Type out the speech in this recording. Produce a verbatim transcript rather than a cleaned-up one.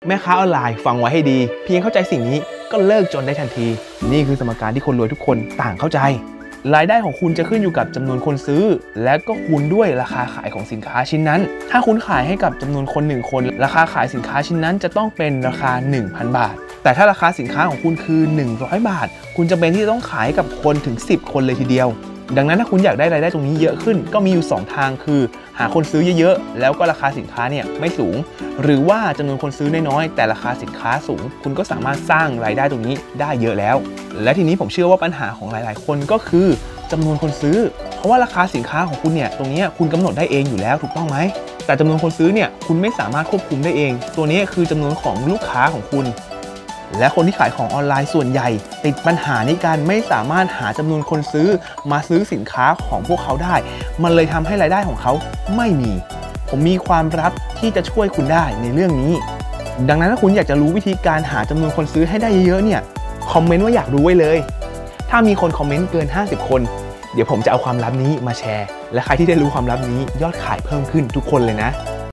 แม่ค้าออนไลน์ฟังไว้ให้ดีเพียงเข้าใจสิ่งนี้ก็เลิกจนได้ทันทีนี่คือสมการที่คนรวยทุกคนต่างเข้าใจรายได้ของคุณจะขึ้นอยู่กับจำนวนคนซื้อและก็คูณด้วยราคาขายของสินค้าชิ้นนั้นถ้าคุณขายให้กับจำนวนคนหนึ่งคนราคาขายสินค้าชิ้นนั้นจะต้องเป็นราคา หนึ่งพัน บาทแต่ถ้าราคาสินค้าของคุณคือหนึ่งร้อยบาทคุณจะเป็นที่จะต้องขายกับคนถึงสิบคนเลยทีเดียวดังนั้นถ้าคุณอยากได้รายได้ตรงนี้เยอะขึ้นก็มีอยู่สองทางคือหาคนซื้อเยอะๆแล้วก็ราคาสินค้าเนี่ยไม่สูงหรือว่าจำนวนคนซื้อน้อยๆแต่ราคาสินค้าสูงคุณก็สามารถสร้างรายได้ตรงนี้ได้เยอะแล้วและทีนี้ผมเชื่อว่าปัญหาของหลายๆคนก็คือจำนวนคนซื้อเพราะว่าราคาสินค้าของคุณเนี่ยตรงนี้คุณกำหนดได้เองอยู่แล้วถูกต้องไหมแต่จำนวนคนซื้อเนี่ยคุณไม่สามารถควบคุมได้เองตัวนี้คือจำนวนของลูกค้าของคุณและคนที่ขายของออนไลน์ส่วนใหญ่ติดปัญหาในการไม่สามารถหาจำนวนคนซื้อมาซื้อสินค้าของพวกเขาได้มันเลยทำให้รายได้ของเขาไม่มีผมมีความลับที่จะช่วยคุณได้ในเรื่องนี้ดังนั้นถ้าคุณอยากจะรู้วิธีการหาจำนวนคนซื้อให้ได้เยอะๆเนี่ยคอมเมนต์ว่าอยากรู้ไว้เลยถ้ามีคนคอมเมนต์เกินห้าสิบคนเดี๋ยวผมจะเอาความลับนี้มาแชร์และใครที่ได้รู้ความลับนี้ยอดขายเพิ่มขึ้นทุกคนเลยนะ